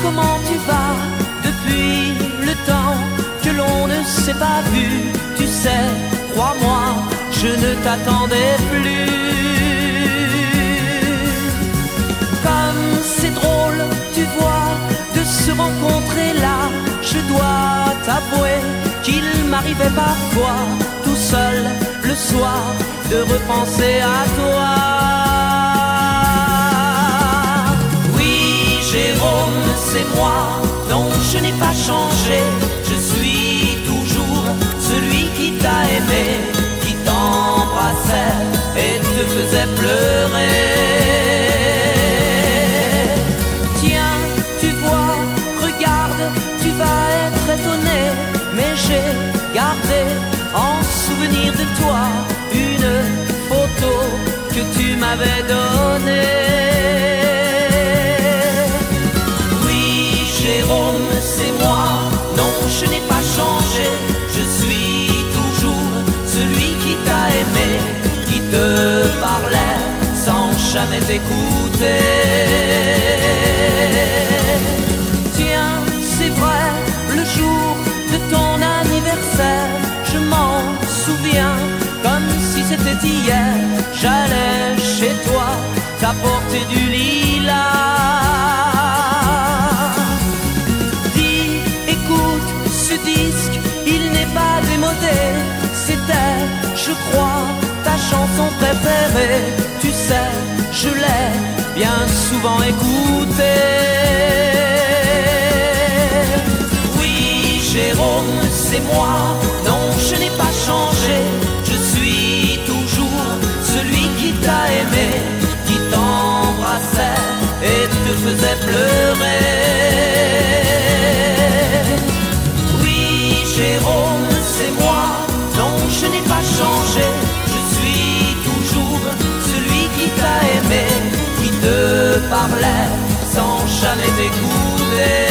comment tu vas depuis le temps que l'on ne s'est pas vu? Tu sais, crois-moi, je ne t'attendais plus. Comme c'est drôle, tu vois, de se rencontrer là. Je dois t'avouer qu'il m'arrivait parfois, tout seul le soir, de repenser à toi. Oui, Jérôme, c'est moi, non, je n'ai pas changé. Je suis toujours celui qui t'a aimé, qui t'embrassait et te faisait pleurer. Tiens, tu vois, regarde, tu vas être étonné, mais j'ai gardé en souvenir de toi une photo que tu m'avais donnée. Oui, Jérôme, c'est moi, non, je n'ai pas changé. Je suis toujours celui qui t'a aimé, qui te parlait sans jamais t'écouter. Tiens, c'est vrai, le jour de ton anniversaire, je m'en souviens comme si c'était hier. J'allais chez toi t'apporter du lilas. Dis, écoute, ce disque, il n'est pas démodé. C'était, je crois, ta chanson préférée. Tu sais, je l'ai bien souvent écoutée. Jérôme, c'est moi, non, je n'ai pas changé. Je suis toujours celui qui t'a aimé, qui t'embrassait et te faisait pleurer. Oui, Jérôme, c'est moi, non, je n'ai pas changé. Je suis toujours celui qui t'a aimé, qui te parlait sans jamais t'écouter.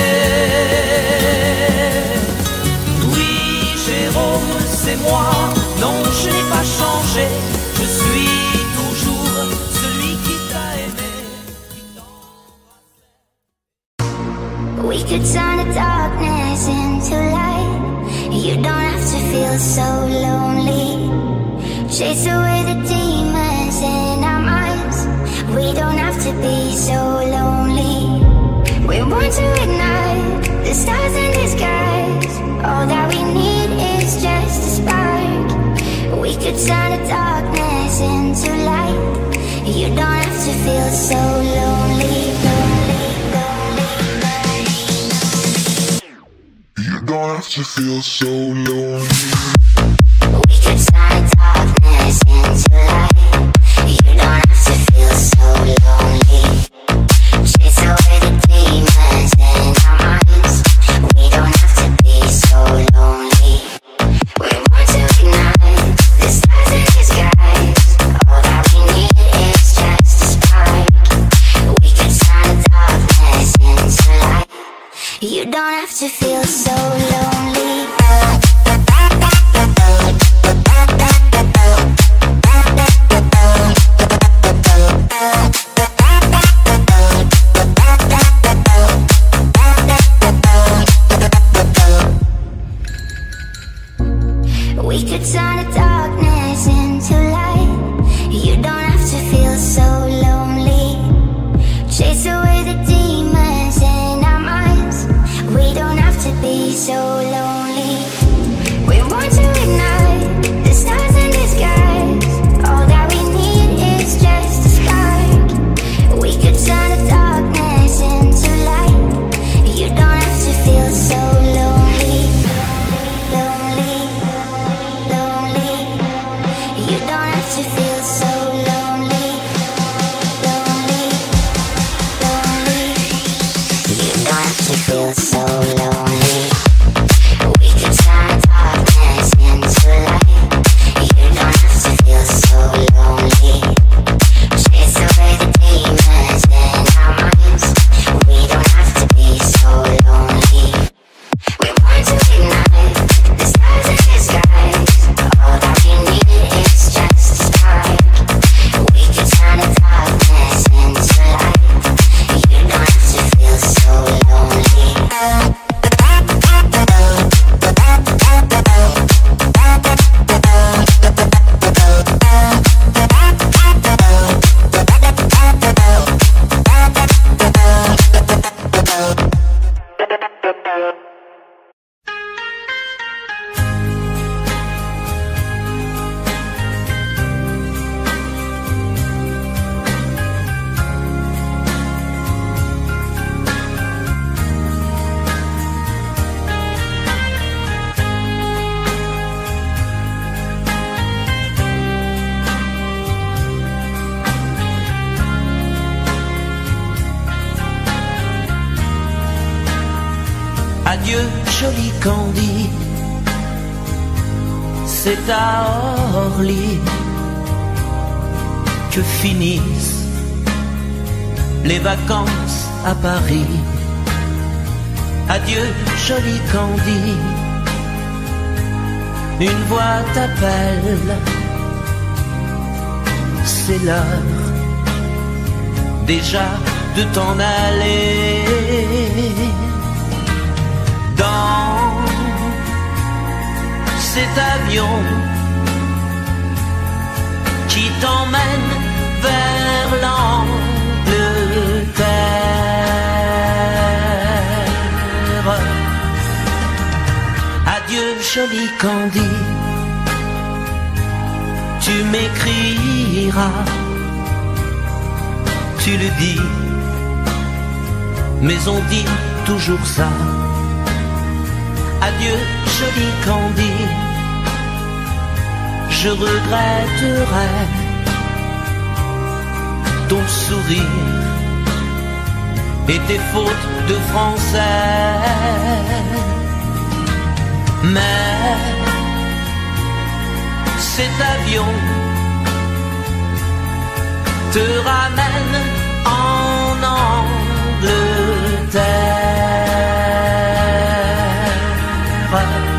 Jérôme, c'est moi, non, je n'ai pas changé. Je suis toujours celui qui t'a aimé, qui t'embrassait. We could turn the darkness into light. You don't have to feel so lonely. Chase away the demons in our minds. We don't have to be so lonely. We're born to ignite the stars in the skies. All that we need is just a spark. We could turn the darkness into light. You don't have to feel so lonely, lonely, lonely, lonely. You don't have to feel so lonely. We could turn the darkness into light. You don't have to feel so lonely. Chase away the demons in our minds. We don't have to be so lonely. We're born to ignite the stars in the skies. All that we need is just a spark. We could turn the darkness into light. You don't have to feel so lonely. We could turn the darkness into light. You don't have to feel so lonely. Chase away the demons in our minds. We don't have to be so lonely. Adieu joli Candy, c'est à Orly que finissent les vacances à Paris. Adieu joli Candy, une voix t'appelle, c'est l'heure déjà de t'en aller. Dans cet avion qui t'emmène vers l'Angleterre. Adieu joli Candy, tu m'écriras, tu le dis, mais on dit toujours ça. Adieu joli Candy, je regretterai ton sourire et tes fautes de français. Mais cet avion te ramène en Angleterre.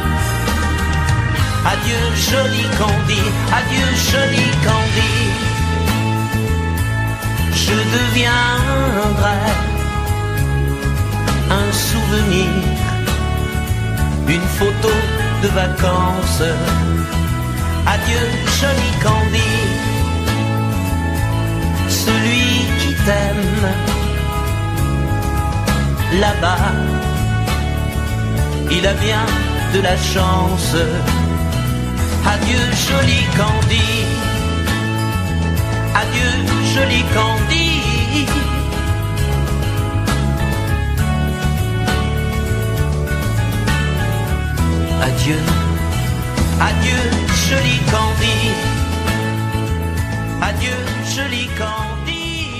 Adieu joli Candy, adieu joli Candy, je deviendrai un souvenir, une photo de vacances. Adieu joli Candy, celui qui t'aime là-bas, il a bien de la chance. Adieu joli Candy, adieu joli Candy. Adieu, adieu joli Candy, adieu joli Candy.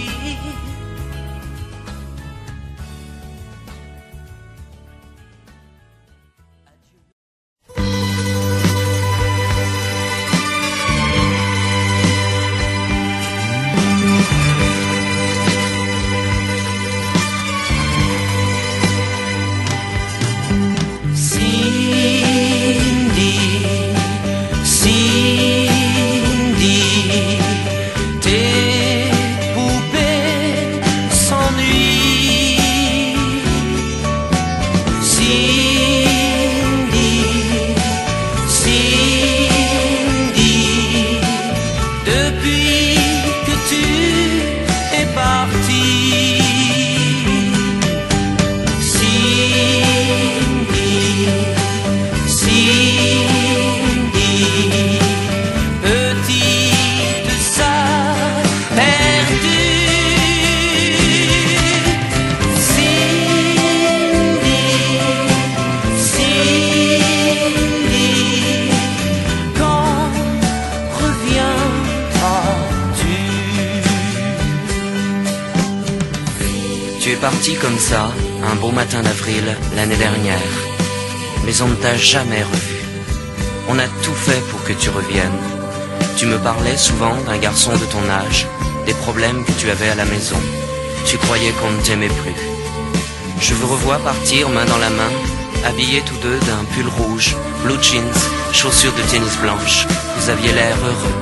Parti comme ça, un beau matin d'avril, l'année dernière. Mais on ne t'a jamais revu. On a tout fait pour que tu reviennes. Tu me parlais souvent d'un garçon de ton âge, des problèmes que tu avais à la maison. Tu croyais qu'on ne t'aimait plus. Je vous revois partir main dans la main, habillés tous deux d'un pull rouge, blue jeans, chaussures de tennis blanches. Vous aviez l'air heureux.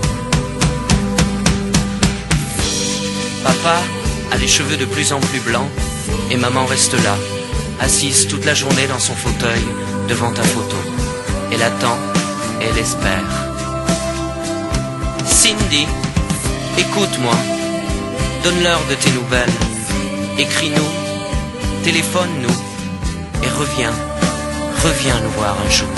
Papa a les cheveux de plus en plus blancs et maman reste là, assise toute la journée dans son fauteuil devant ta photo. Elle attend et elle espère. Cindy, écoute-moi, donne-leur de tes nouvelles, écris-nous, téléphone-nous et reviens nous voir un jour.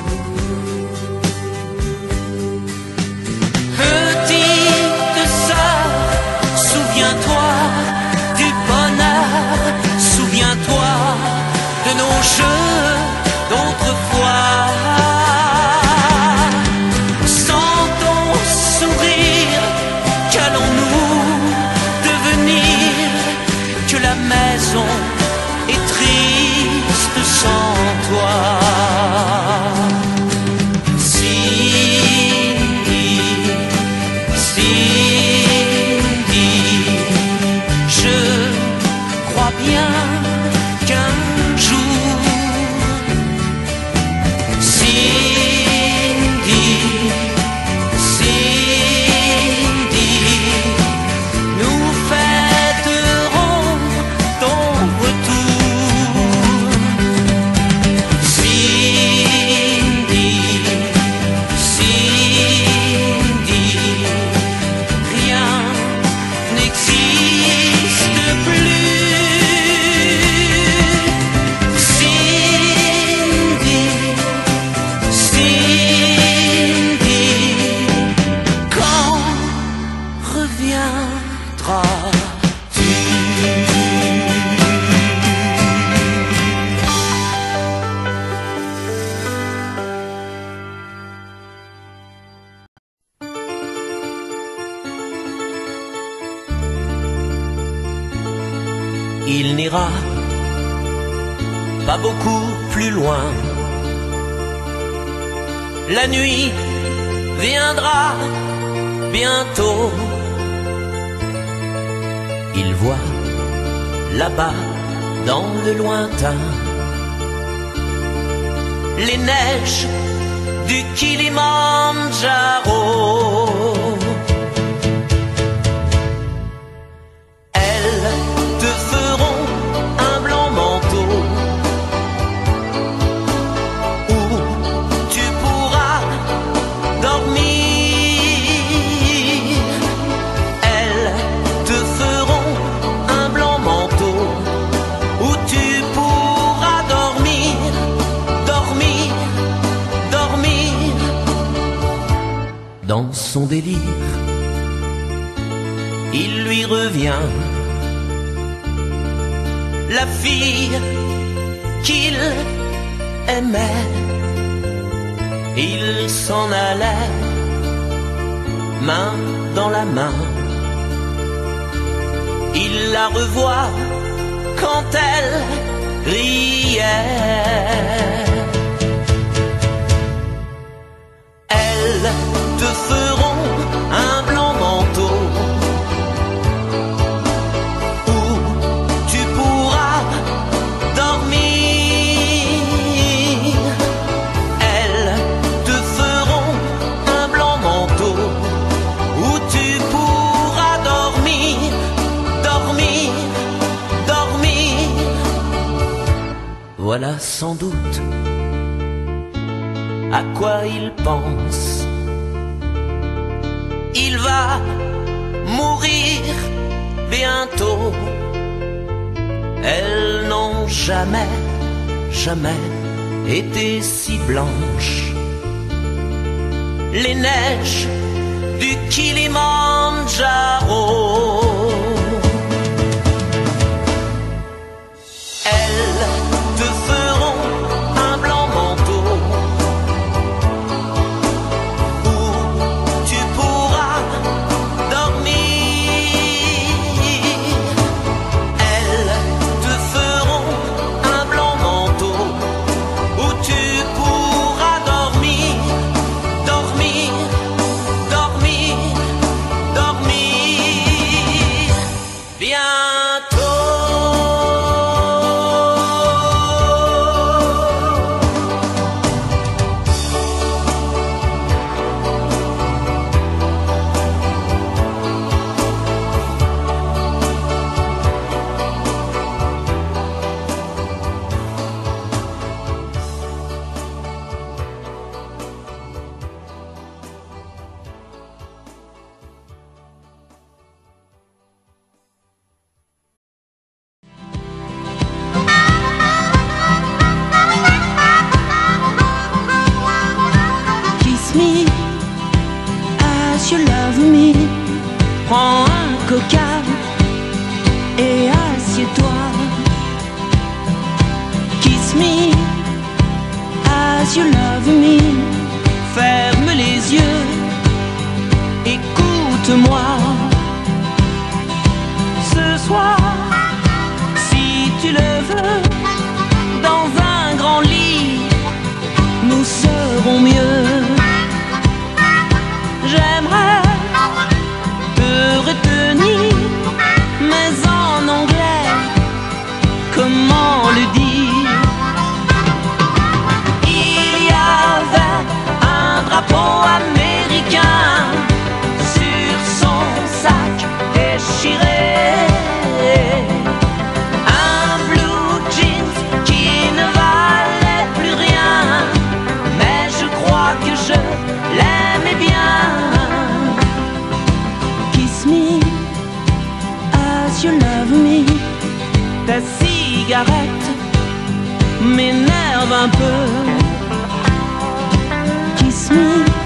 Petite sœur, souviens-toi du bonheur, souviens-toi de nos jeux d'autrefois. Sans ton sourire, qu'allons-nous devenir? Que la maison est triste sans il n'ira pas beaucoup plus loin. La nuit viendra bientôt. Il voit là-bas dans le lointain les neiges du Kilimandjaro. Elles te feront un blanc manteau où tu pourras dormir. Elles te feront un blanc manteau où tu pourras dormir, dormir, dormir. Dans son délire, il lui revient la fille qu'il aimait. Il s'en allait, main dans la main. Il la revoit quand elle riait. Elles te feront un blanc manteau où tu pourras dormir. Elles te feront un blanc manteau où tu pourras dormir, dormir, dormir. Voilà sans doute à quoi il pense. Il va mourir bientôt. Elles n'ont jamais, jamais été si blanches. Les neiges du Kilimandjaro. Elles te feront un blanc manteau où tu pourras dormir. Elles te feront un blanc manteau où tu pourras dormir, dormir, dormir, dormir. Bientôt. Kiss me as you love me. Prends un coca et assieds-toi. Kiss me as you love me. Ferme les yeux, écoute-moi. Ce soir, si tu le veux, dans un grand lit, nous serons mieux. J'aimerais te retenir, mais en anglais, comment le dire? Il y avait un drapeau américain sur son sac déchiré. Un blue jeans qui ne valait plus rien, mais je crois que je l'aimais bien. Kiss me as you love me. Ta cigarette m'énerve un peu. Kiss me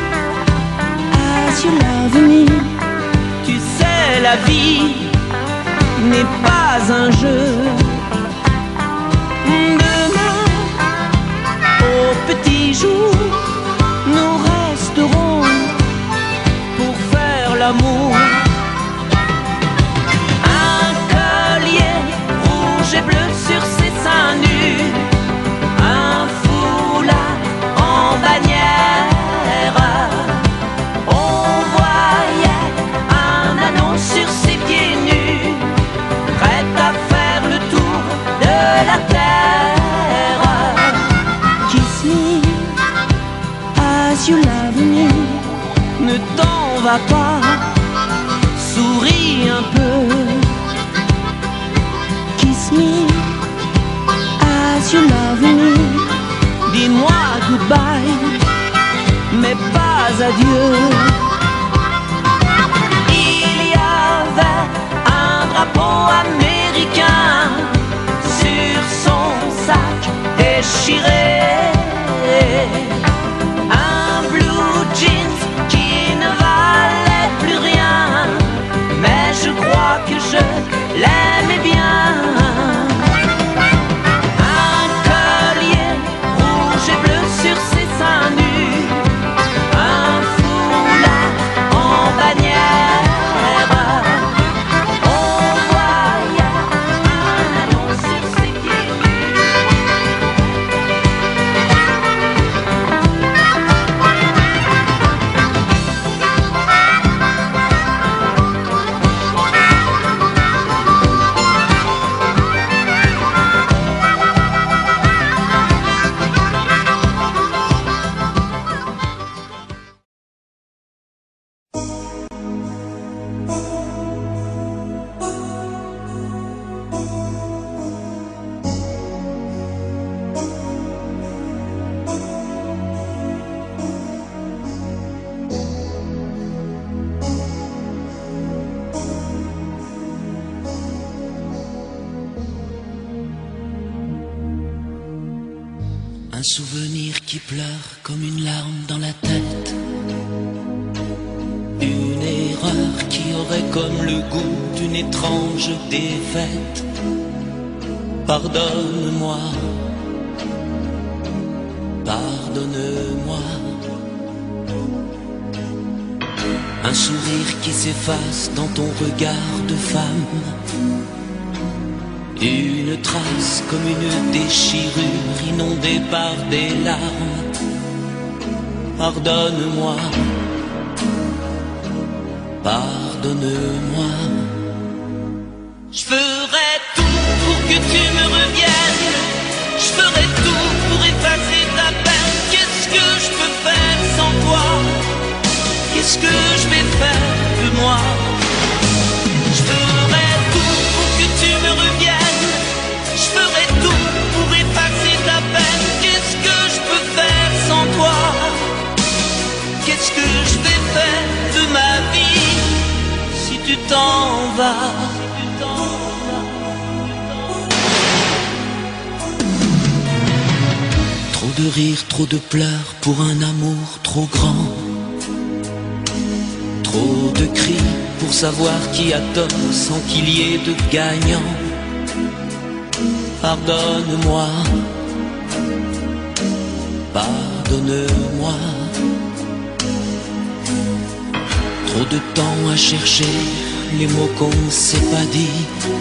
as you love me. Tu sais, la vie n'est pas un jeu. Demain, au petit jour, nous resterons pour faire l'amour. Un collier rouge souvenir qui pleure comme une larme dans la tête. Une erreur qui aurait comme le goût d'une étrange défaite. Pardonne-moi, pardonne-moi. Un sourire qui s'efface dans ton regard de femme. Une trace comme une déchirure inondée par des larmes. Pardonne-moi, pardonne-moi. Je ferai tout pour que tu me reviennes. Je ferai tout pour effacer ta peine. Qu'est-ce que je peux faire sans toi? Qu'est-ce que je vais faire de moi? Je ferai tout pour que tu me reviennes. Je ferai tout pour effacer ta peine. Qu'est-ce que je peux faire sans toi? Qu'est-ce que je vais faire de ma vie si tu t'en vas? Trop de rires, trop de pleurs pour un amour trop grand. Trop de cris pour savoir qui a tort sans qu'il y ait de gagnant. Pardonne-moi, pardonne-moi. Trop de temps à chercher les mots qu'on ne s'est pas dit.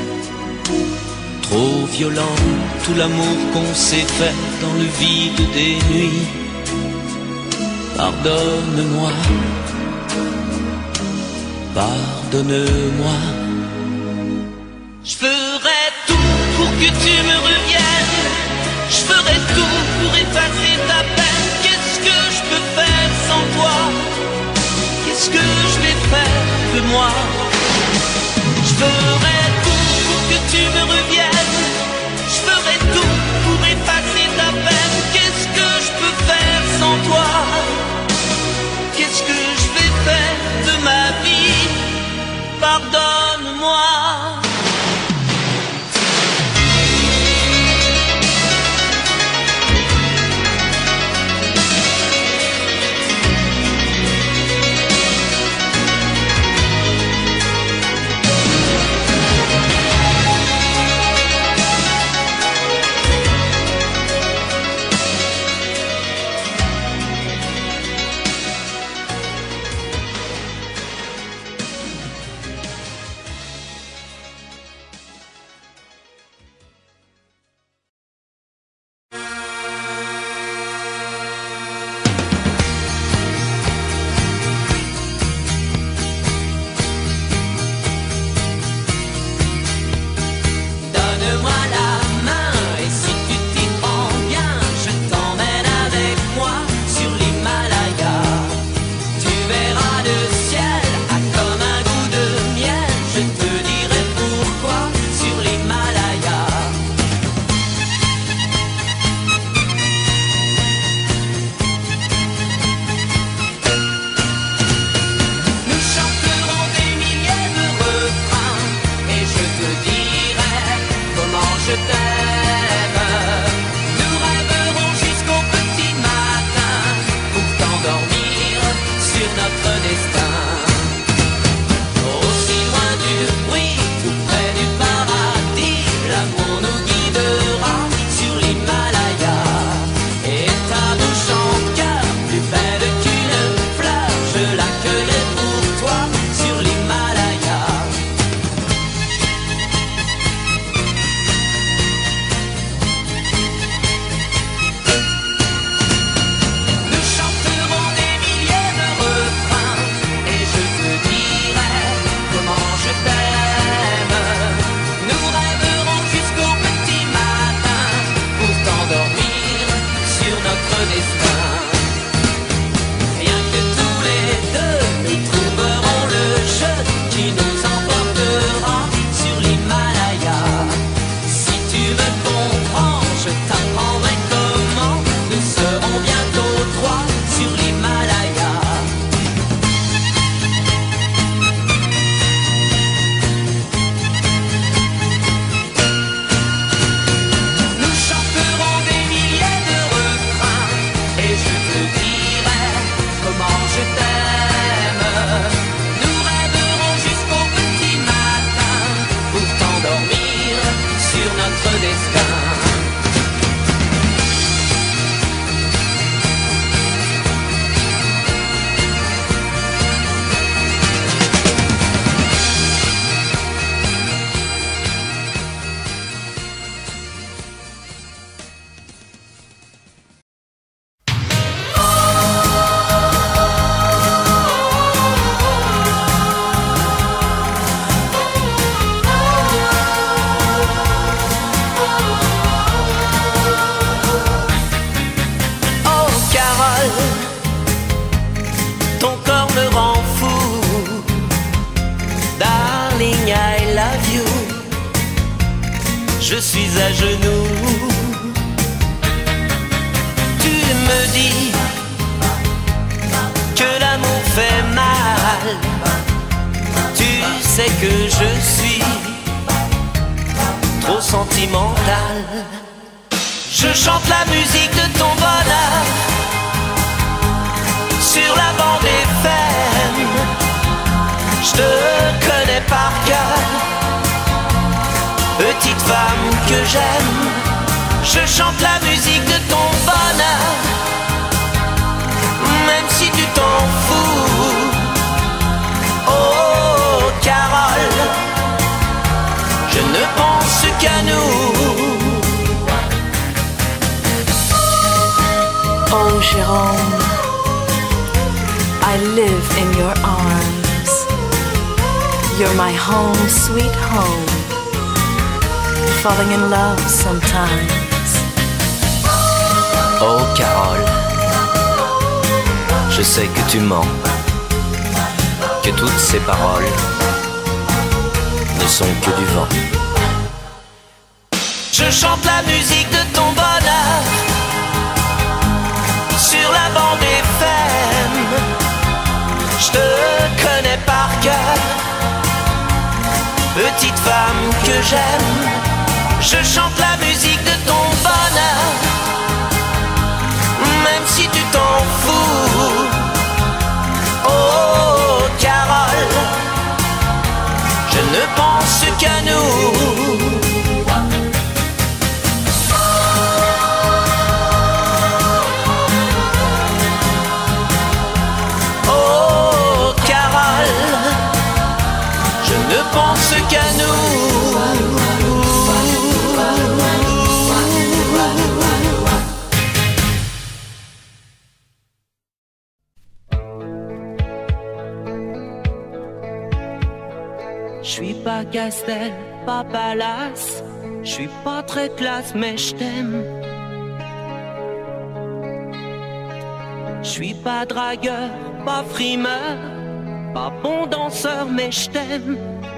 Trop violent tout l'amour qu'on s'est fait dans le vide des nuits. Pardonne-moi, pardonne-moi. Je ferai tout pour que tu me reviennes. Je ferai tout pour effacer ta peine. Qu'est-ce que je peux faire sans toi? Qu'est-ce que je vais faire de moi? Je ferai tout pour que tu me reviennes. Je ferai tout pour effacer ta peine. Qu'est-ce que je peux faire sans toi? Qu'est-ce que je vais faire de ma vie? Pardonne-moi. love you. Je suis à genoux. Tu me dis que l'amour fait mal. Tu sais que je suis trop sentimental. Je chante la musique de ton bonheur sur la bande FM. Je te connais par cœur, petite femme que j'aime. Je chante la musique de ton bonheur, même si tu t'en fous. Oh Carole, je ne pense qu'à nous. Oh Jérôme, I live in your arms. You're my home, sweet home. Falling in love sometimes. Oh Carole, je sais que tu mens, que toutes ces paroles ne sont que du vent. Je chante la musique de ton bonheur sur la bande FM. Je te connais par cœur, petite femme que j'aime. Je chante la musique de ton bonheur, même si tu t'en fous. Oh Carole, je ne pense qu'à nous. Oh Carole, je ne pense qu'à nous. Je suis pas Castel, pas Palace, je suis pas très classe mais je t'aime. Je suis pas dragueur, pas frimeur, pas bon danseur mais je t'aime.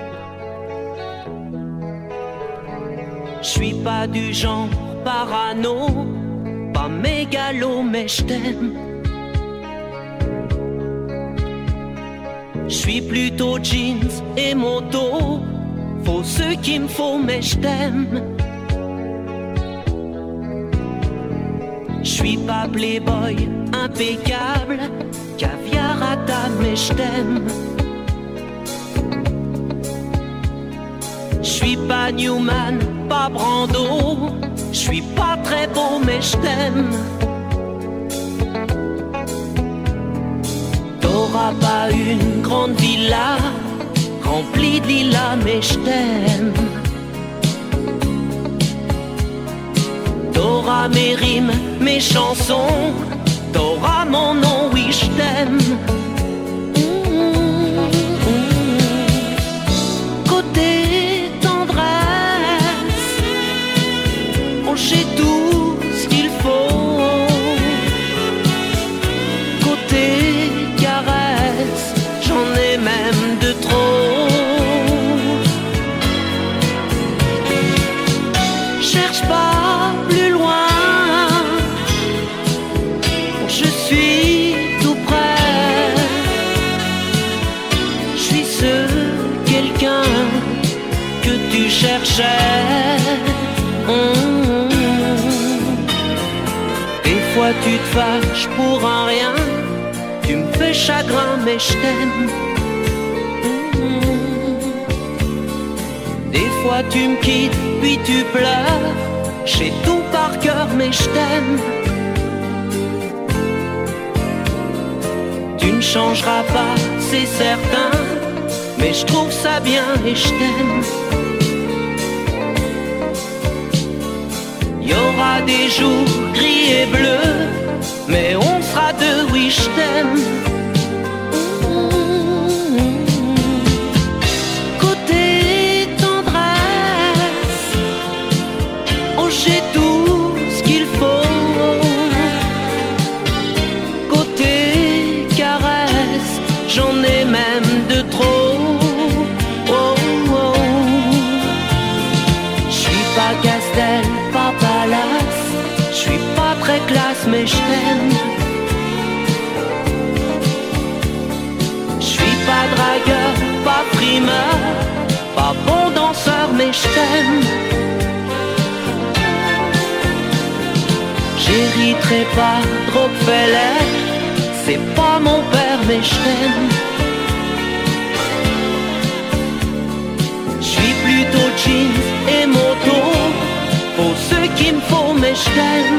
Je suis pas du genre parano, pas mégalo mais je t'aime. Je suis plutôt jeans et moto, faut ce qu'il me faut mais je t'aime. Je suis pas playboy impeccable, caviar à table mais je t'aime. Je suis pas Newman, pas Brando, je suis pas très beau mais je t'aime. T'auras pas une grande villa remplie de lilas mais je t'aime. T'auras mes rimes, mes chansons, t'auras mon nom, oui je t'aime. Côté tendresse, on sait tout ce qu'il faut. Côté caresse, j'en ai même de trop. Cherche pas plus loin, je suis tout près. Je suis ce quelqu'un que tu cherchais. Des fois tu te fâches pour un rien, tu me fais chagrin mais je t'aime. Des fois tu me quittes puis tu pleures, j'ai tout par cœur mais je t'aime. Tu ne changeras pas, c'est certain, mais je trouve ça bien et je t'aime. Y aura des jours gris et bleus, mais on sera deux, oui je t'aime. Côté tendresse, oh j'ai tout ce qu'il faut. Côté caresse, j'en ai même de trop. Oh, oh. mais je t'aime. Je suis pas dragueur, pas primeur, pas bon danseur, mais je t'aime. J'hériterai pas Rockefeller, c'est pas mon père, mais je t'aime. Je suis plutôt jeans et moto, pour ce qu'il me faut, mais je t'aime.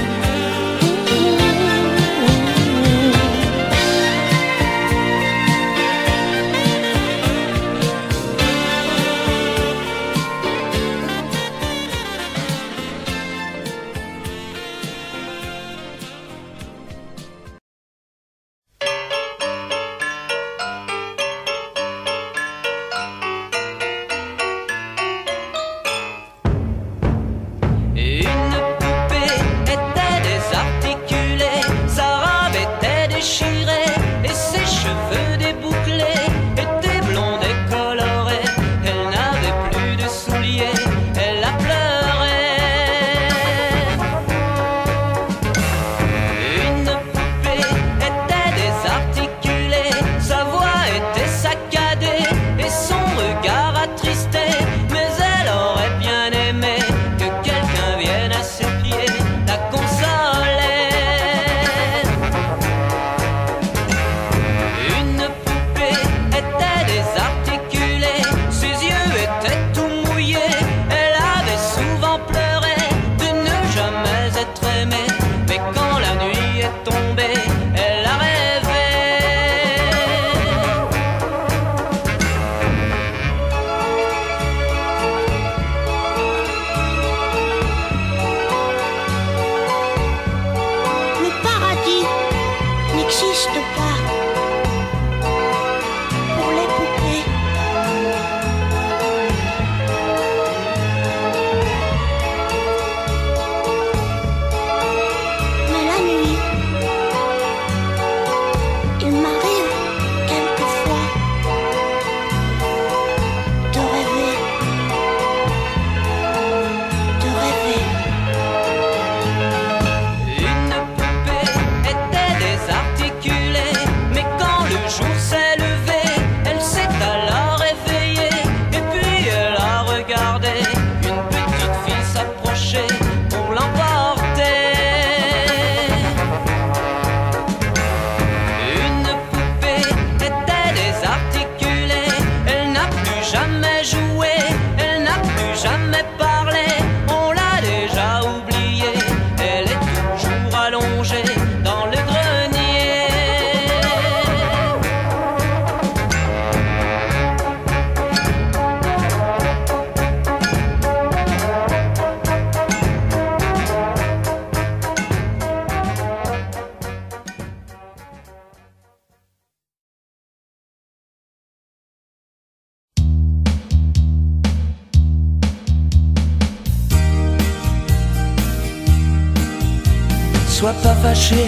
Sois pas fâché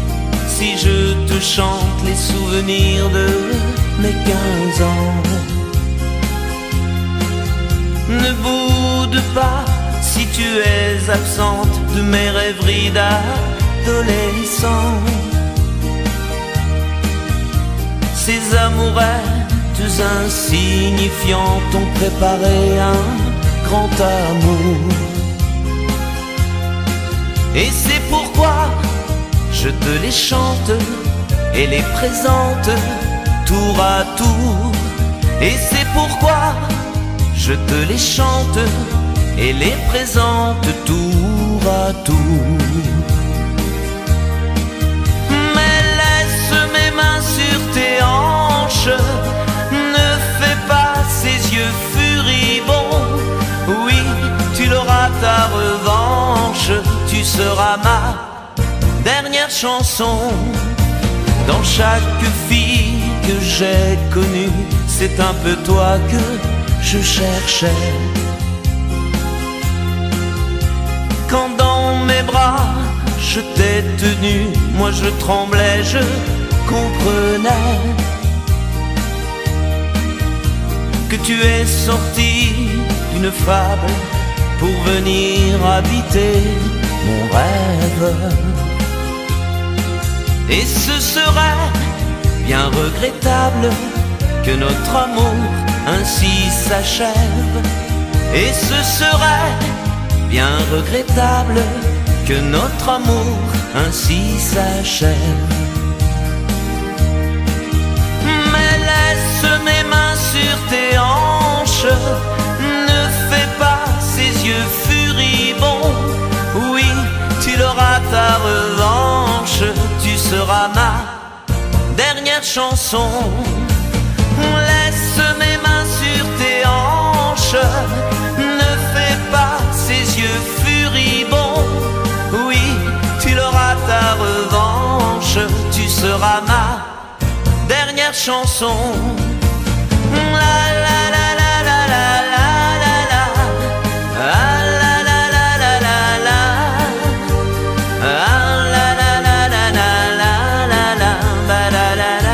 si je te chante les souvenirs de mes 15 ans. Ne boude pas si tu es absente de mes rêveries d'adolescent. Ces amourettes insignifiantes ont préparé un grand amour. Et c'est pourquoi je te les chante et les présente tour à tour. Et c'est pourquoi je te les chante et les présente tour à tour. Mais laisse mes mains sur tes hanches, ne fais pas ces yeux furibonds. Oui, tu l'auras ta revanche, tu seras ma dernière chanson. Dans chaque fille que j'ai connue, c'est un peu toi que je cherchais. Quand dans mes bras je t'ai tenu, moi je tremblais, je comprenais que tu es sorti d'une fable pour venir habiter mon rêve. Et ce serait bien regrettable que notre amour ainsi s'achève. Et ce serait bien regrettable que notre amour ainsi s'achève. Mais laisse mes mains sur tes hanches, ne fais pas ces yeux furibonds. Oui, tu l'auras ta revanche, tu seras ma dernière chanson. Laisse mes mains sur tes hanches, ne fais pas ces yeux furibonds. Oui, tu l'auras ta revanche, tu seras ma dernière chanson. La la la la la la la la la, ah la la la la la la, ah la la la la la la la la, ba la la la.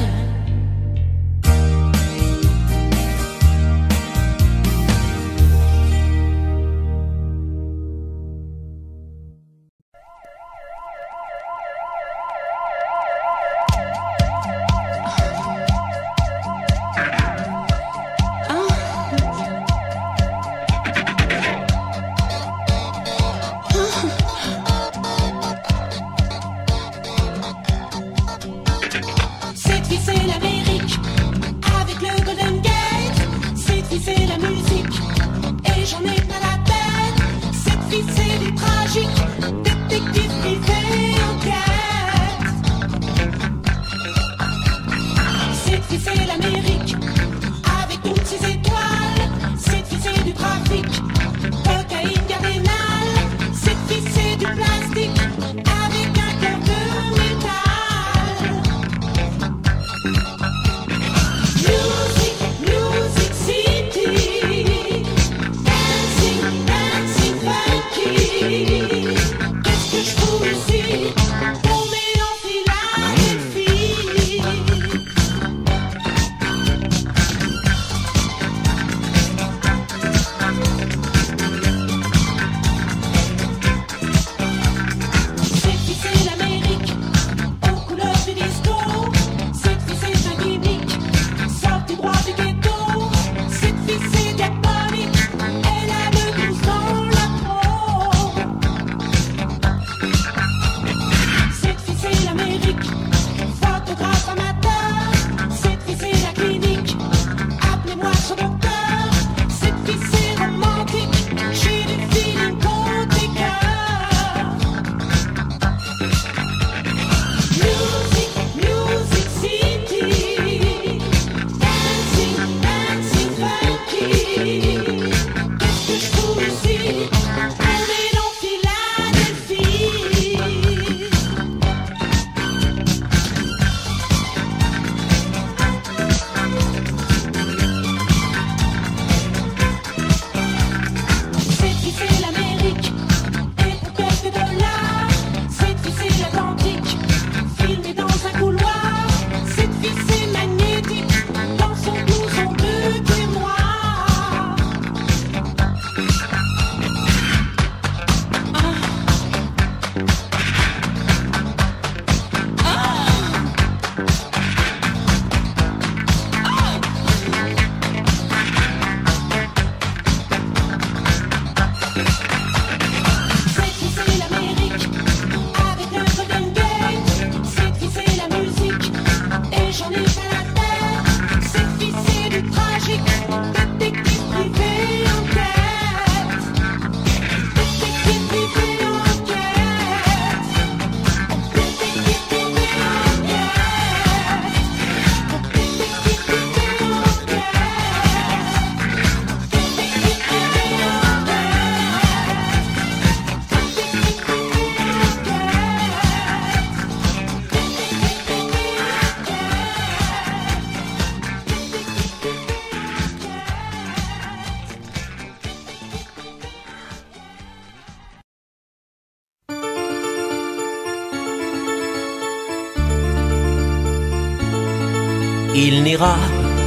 il n'ira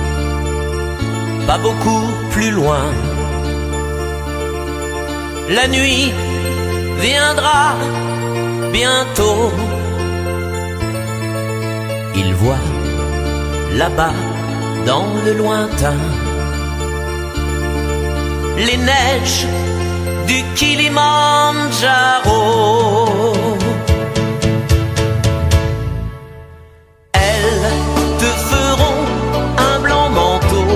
pas beaucoup plus loin. La nuit viendra bientôt Il voit là-bas dans le lointain les neiges du Kilimandjaro. Elles te feront un blanc manteau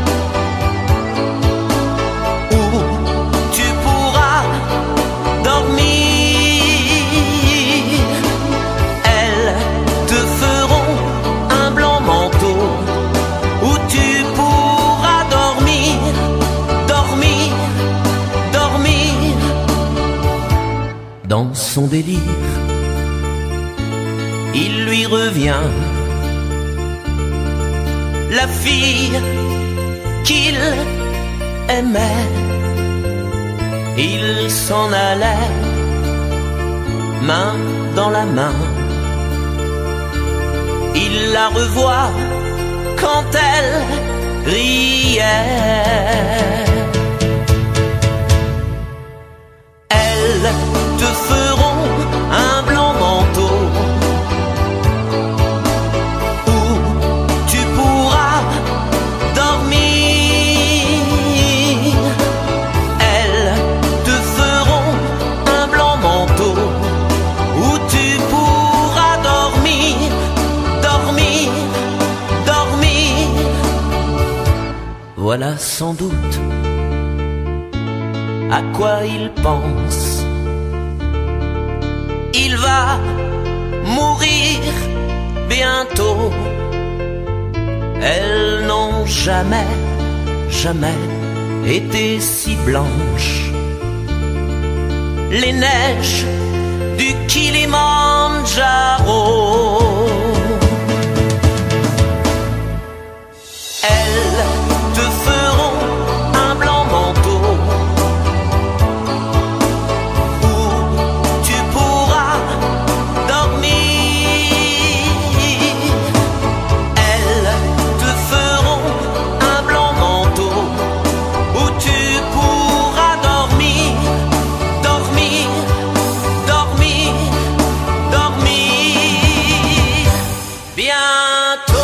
où tu pourras dormir. Elles te feront un blanc manteau où tu pourras dormir, dormir, dormir. Dans son délire, il lui revient la fille qu'il aimait. Il s'en allait, main dans la main. Il la revoit quand elle riait. Elles te feront un blanc manteau où tu pourras dormir. Elles te feront un blanc manteau où tu pourras dormir, dormir, dormir. Voilà sans doute à quoi il pense. Il va mourir bientôt. Elles n'ont jamais, jamais été si blanches. Les neiges du Kilimandjaro. Elles te feront un blanc manteau où tu pourras dormir. Elles te feront un blanc manteau où tu pourras dormir, dormir, dormir, dormir. Bientôt.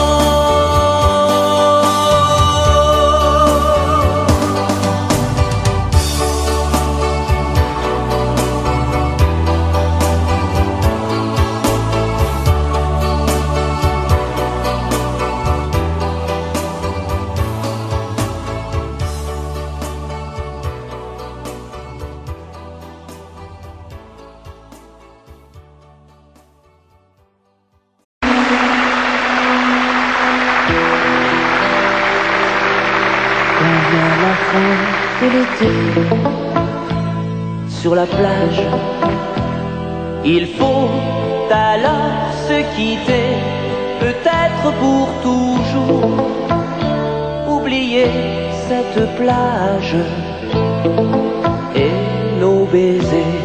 De l'été, sur la plage, il faut alors se quitter, peut-être pour toujours, oublier cette plage et nos baisers.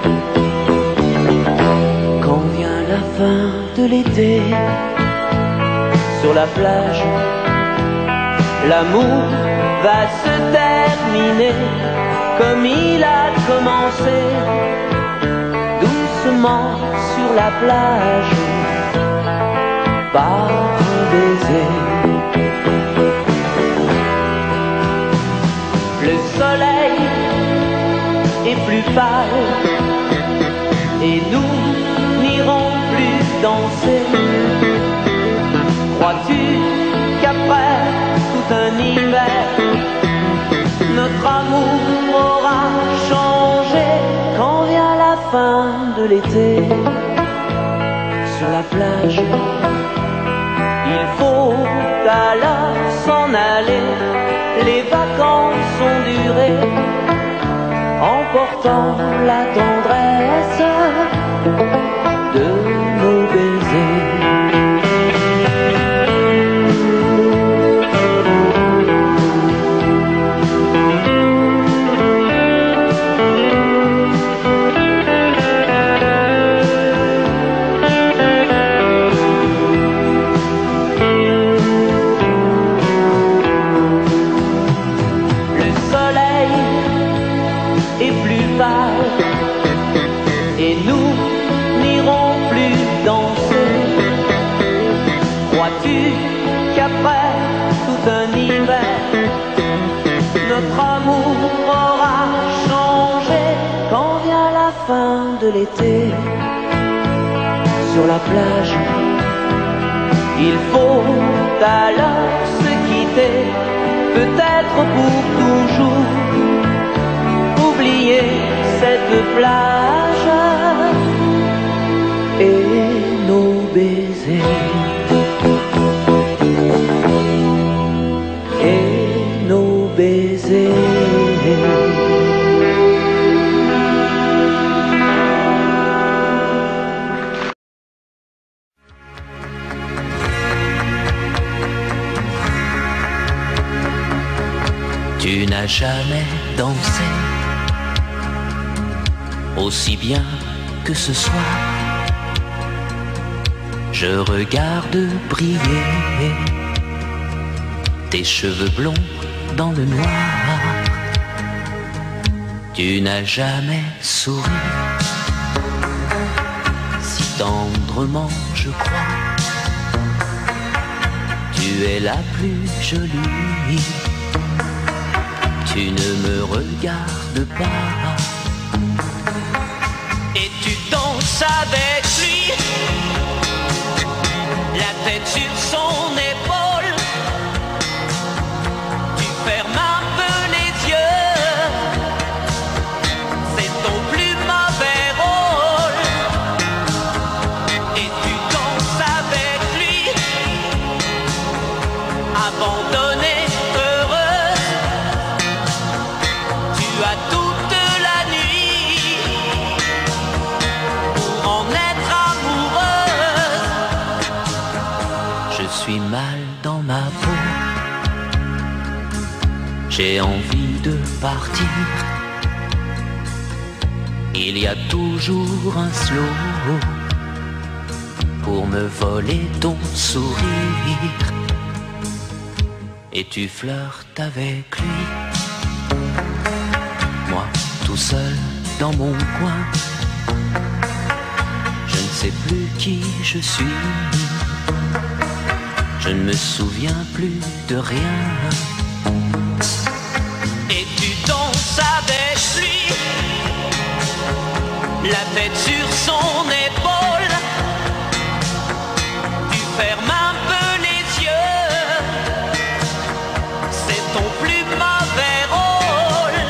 Quand vient la fin de l'été, sur la plage, l'amour va se terminer comme il a commencé, doucement sur la plage, par un baiser. Le soleil est plus pâle et nous n'irons plus danser. Crois-tu qu'après tout un hiver, notre amour aura changé quand vient la fin de l'été? Sur la plage, il faut alors s'en aller. Les vacances ont duré, emportant la tendresse de nos baisers. Et nous n'irons plus danser. Crois-tu qu'après tout un hiver, notre amour aura changé quand vient la fin de l'été? Sur la plage, il faut alors se quitter, peut-être pour toujours, oublier cette plage et nos baisers. Et nos baisers. Tu n'as jamais dansé aussi bien que ce soir. Je regarde briller tes cheveux blonds dans le noir. Tu n'as jamais souri si tendrement, je crois. Tu es la plus jolie. Tu ne me regardes pas. Et tu danses avec lui, la tête sur son épaule. Tu fermes un peu les yeux, c'est ton plus mauvais rôle. Et tu danses avec lui, abandonnée, heureuse. Tu as toute la nuit pour en être amoureuse. Je suis mal dans ma peau, j'ai envie de partir. Il y a toujours un slow pour me voler ton sourire. Et tu flirtes avec lui, moi tout seul dans mon coin. Je ne sais plus qui je suis, je ne me souviens plus de rien. Et tu danses avec lui, la tête sur son épaule. Tu fermes un peu les yeux, c'est ton plus mauvais rôle.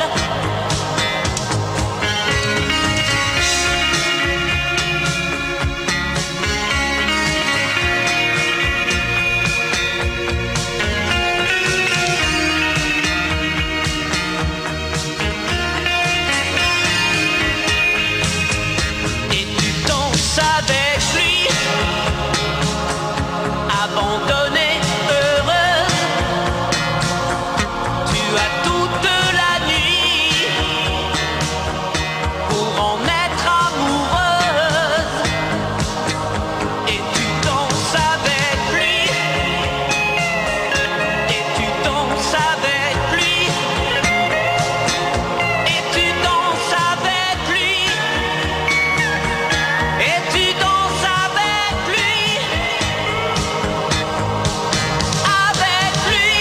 Et tu danses avec lui, abandonnée, heureuse. Tu as toute la nuit pour en être amoureuse. Et tu danses avec lui, et tu danses avec lui, et tu danses avec lui, et tu danses avec lui, avec lui,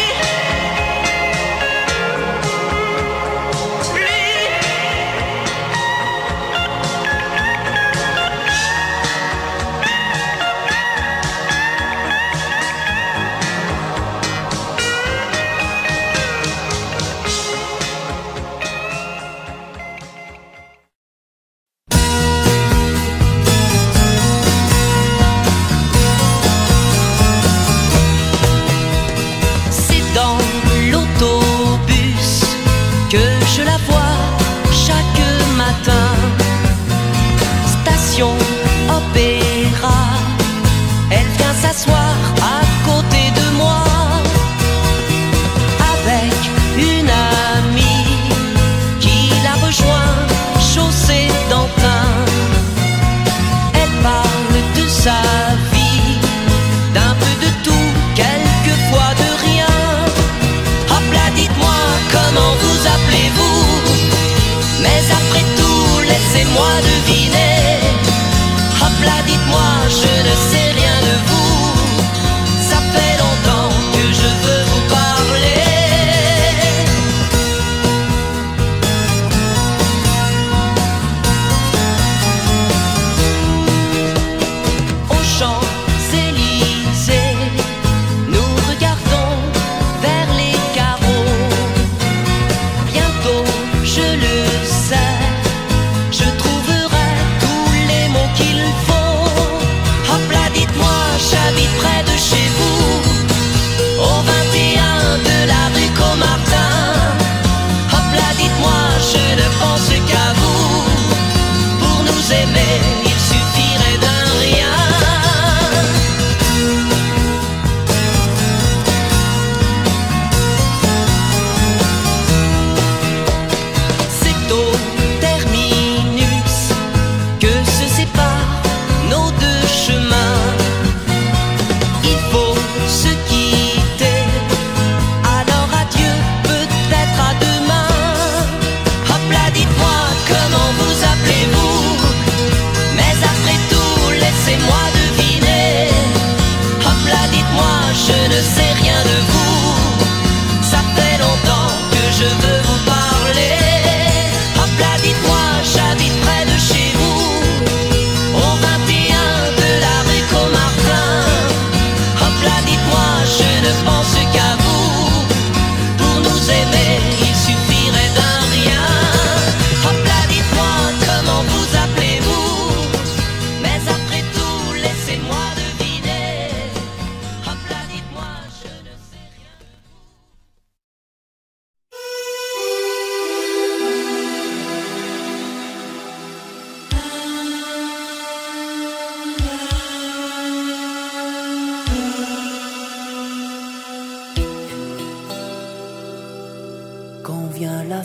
C'est dans l'autobus que je la vois chaque matin. Station Opéra, elle vient s'asseoir à côté de moi. Avec une amie qui la rejoint, chaussée d'Antin. Elle parle de sa vie, d'un peu de tout, quelquefois de rien. Hop là, dites-moi, comment vous appelez-vous? Mais après tout, laissez-moi deviner. Hop là, dites-moi, je ne sais rien de vous.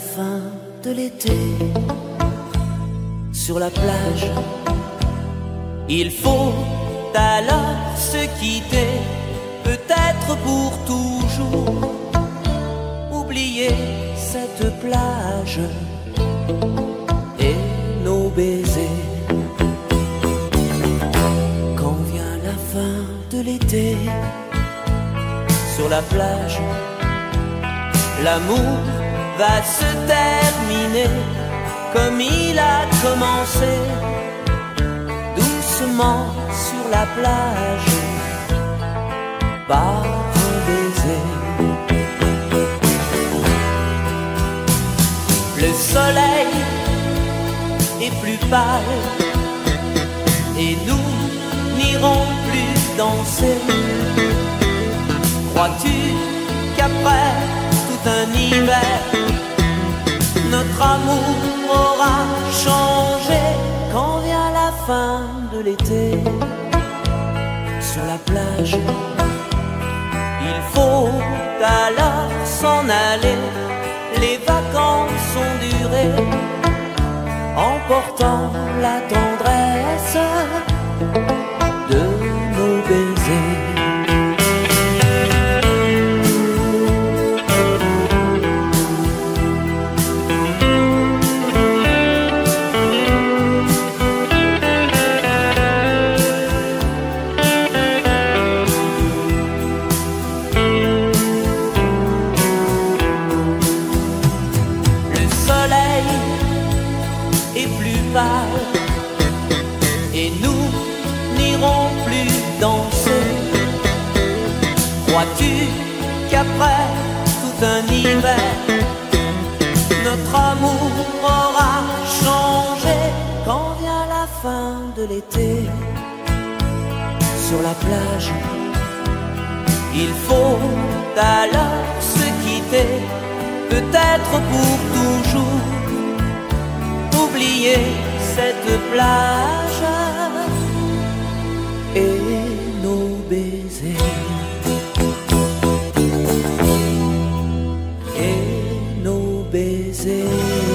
fin de l'été, sur la plage, il faut alors se quitter, peut-être pour toujours, oublier cette plage et nos baisers. Quand vient la fin de l'été, sur la plage, l'amour va se terminer comme il a commencé, doucement sur la plage, par un baiser. Le soleil est plus pâle et nous n'irons plus danser. Crois-tu qu'après tout un hiver, notre amour aura changé? Quand vient la fin de l'été, sur la plage, il faut alors s'en aller. Les vacances ont duré, emportant la tendresse de nos baisers. Et nous n'irons plus danser. Crois-tu qu'après tout un hiver, notre amour aura changé? Quand vient la fin de l'été, sur la plage, il faut alors se quitter, peut-être pour toujours, oublier cette plage et nos baisers. Et nos baisers.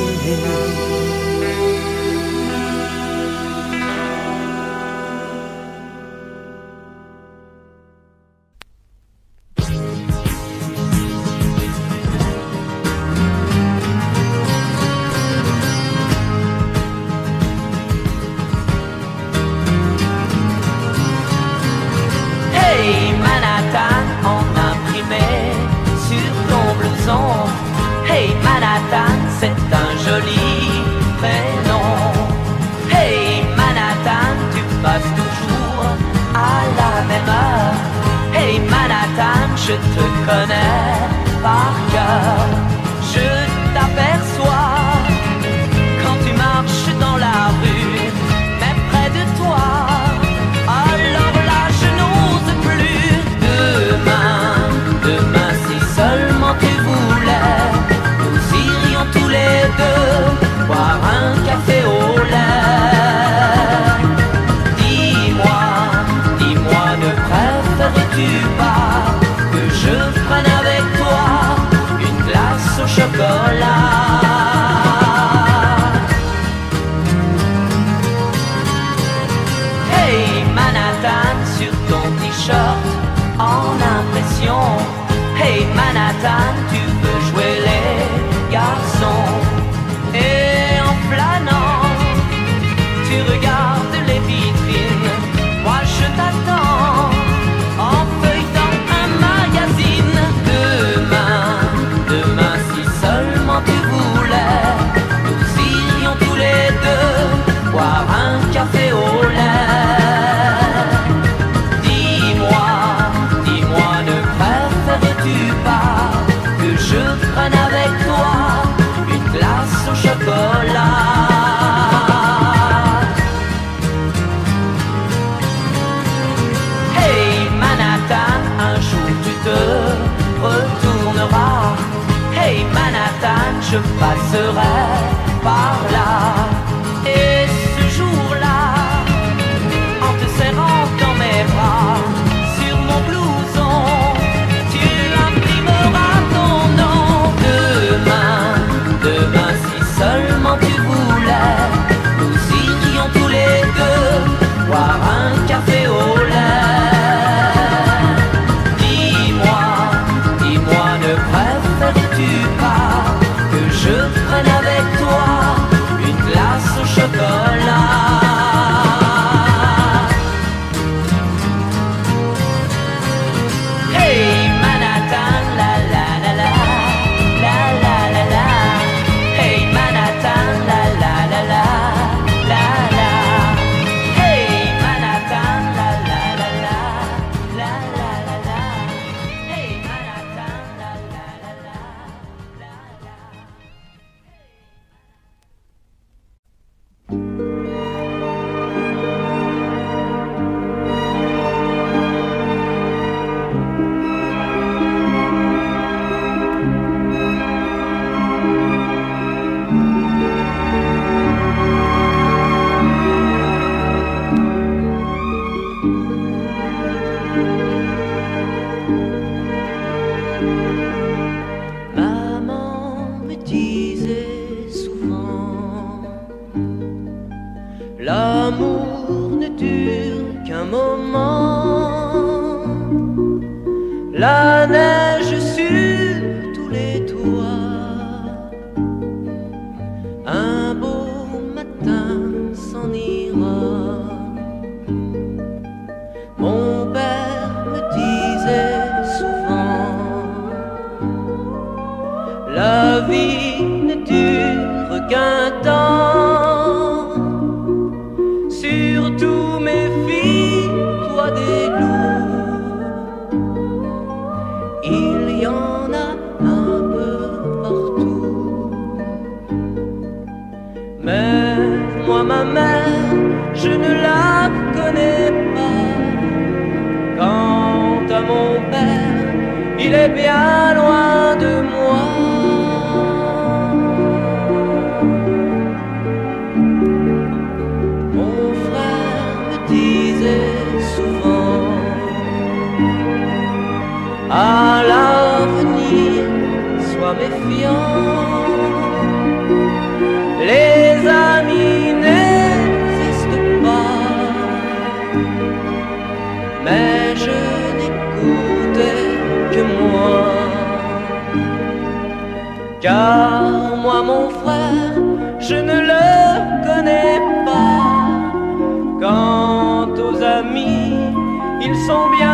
Hey Manhattan, c'est un joli prénom. Hey Manhattan, tu passes toujours à la même heure. Hey Manhattan, je te connais par cœur. Je t'aperçois quand tu marches dans la rue, mais près de toi. Alors là, je n'ose plus. Demain, si seulement tu voulais, nous irions tous les deux boire un café au lait. Dis-moi, ne préférais-tu pas que je prenne avec toi une glace au chocolat? Hey Manhattan, sur ton t-shirt en impression. Hey Manhattan, tu veux jouer les garçons. Et en flânant, tu regardes les vitrines. Moi je t'attends en feuilletant un magazine. Demain, si seulement tu voulais, nous irions tous les deux boire un café au lait. Dis-moi, ne préférais-tu pas que je prenne avec toi une glace au chocolat? Hey Manhattan, un jour tu te retourneras. Hey Manhattan, je passerai par là. Et ce jour-là, en te serrant dans mes bras, sur mon blouson, tu imprimeras ton nom. Demain, avec toi une glace au chocolat. Hey Manhattan, la la la la, la la la la. Hey Manhattan, la la la la, la la. Hey Manhattan, la la la la, la la la la. Hey Manhattan, la la la la, la la. Maman me disait souvent, l'amour ne dure qu'un moment. La neige sur tous les toits, un beau matin s'en ira. Mon père me disait souvent, la vie ne dure qu'un temps. Surtout méfie-toi des loups, il y en a un peu partout. Mais moi ma mère, je ne la connais pas. Quant à mon père, il est bien loin de moi. Mon frère me disait souvent, à l'avenir, sois méfiant. Les amis n'existent pas, mais je n'écoutais que moi. Car moi mon frère, je ne le connais pas. Quant aux amis, ils sont bien